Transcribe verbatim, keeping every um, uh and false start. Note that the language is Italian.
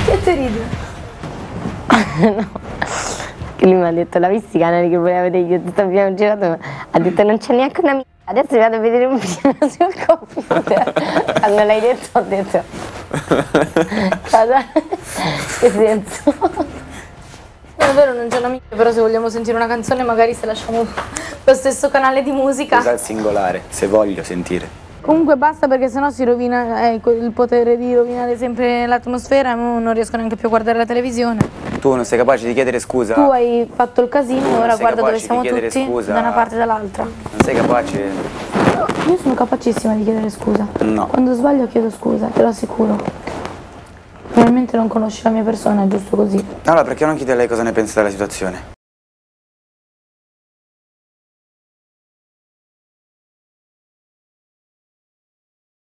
Che te ridi? No, che lui mi ha detto, l'ha visto i canali che voleva vedere, io ho detto abbiamo girato, ha detto non c'è neanche una mia, adesso mi vado a vedere un film sul computer. Quando l'hai detto ho detto, cosa? Che senso? Non è vero, non c'è una mia, però se vogliamo sentire una canzone magari se lasciamo lo stesso canale di musica. Usa il singolare, se voglio sentire. Comunque basta perché sennò si rovina eh, il potere di rovinare sempre l'atmosfera e non riesco neanche più a guardare la televisione. Tu non sei capace di chiedere scusa? Tu hai fatto il casino e ora guarda dove siamo tutti, scusa. da una parte e dall'altra. Non sei capace? No, io sono capacissima di chiedere scusa. No. Quando sbaglio chiedo scusa, te lo assicuro. Probabilmente non conosci la mia persona, è giusto così. Allora perché non chiedi a lei cosa ne pensa della situazione?